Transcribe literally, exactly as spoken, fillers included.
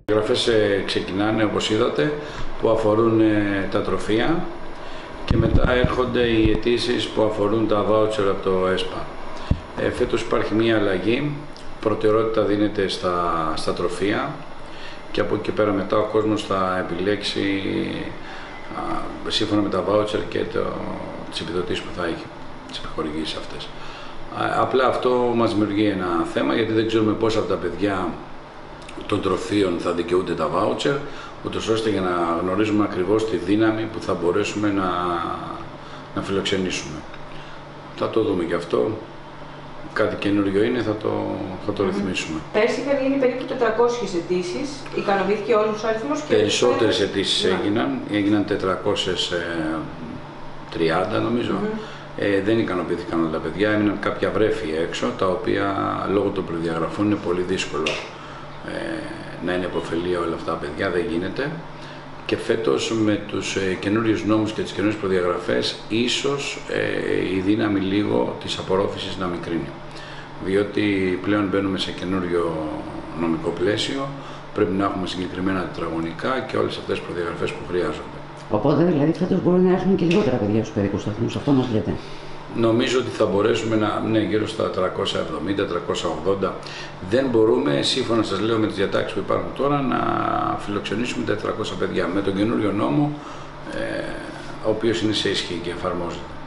Οι εγγραφές ξεκινάνε, όπως είδατε, που αφορούν τα τροφεία και μετά έρχονται οι αιτήσεις που αφορούν τα βάουτσερ από το ΕΣΠΑ. Ε, φέτος υπάρχει μία αλλαγή, προτεραιότητα δίνεται στα, στα τροφεία και από εκεί και πέρα μετά ο κόσμος θα επιλέξει α, σύμφωνα με τα βάουτσερ και το, τις επιδοτήσεις που θα έχει, τις επιχορηγήσεις αυτές. Α, απλά αυτό μας δημιουργεί ένα θέμα, γιατί δεν ξέρουμε πώς από τα παιδιά των τροφίων θα δικαιούνται τα βάουτσερ, ούτως ώστε για να γνωρίζουμε ακριβώς τη δύναμη που θα μπορέσουμε να, να φιλοξενήσουμε. Θα το δούμε και αυτό. Κάτι καινούριο είναι, θα το, θα το mm-hmm. ρυθμίσουμε. Πέρσι είχαν γίνει περίπου τετρακόσιες αιτήσεις. Ικανοποιήθηκε όλους ο αριθμός? Περισσότερες αιτήσεις yeah. έγιναν. Έγιναν τετρακόσιες τριάντα νομίζω. Mm-hmm. ε, δεν ικανοποιήθηκαν όλα τα παιδιά. Έμειναν κάποια βρέφη έξω, τα οποία λόγω των προδιαγραφών είναι πολύ δύσκολο ε, να είναι υποφελή όλα αυτά τα παιδιά. Δεν γίνεται. Και φέτος με τους ε, καινούριους νόμους και τις καινούριες προδιαγραφές ίσως ε, η δύναμη λίγο της απορρόφησης να μικρύνει. Διότι πλέον μπαίνουμε σε καινούριο νομικό πλαίσιο, πρέπει να έχουμε συγκεκριμένα τετραγωνικά και όλες αυτές τις προδιαγραφές που χρειάζονται. Οπότε δηλαδή φέτος μπορούν να έρθουν και λιγότερα παιδιά στους παιδικούς σταθμούς, αυτό μας λέτε? Νομίζω ότι θα μπορέσουμε να, ναι, γύρω στα τριακόσια εβδομήντα με τριακόσια ογδόντα. Δεν μπορούμε, σύμφωνα σας λέω με τις διατάξεις που υπάρχουν τώρα, να φιλοξενήσουμε τα τετρακόσια παιδιά. Με τον καινούριο νόμο, ε, ο οποίος είναι σε ισχύ και εφαρμόζεται.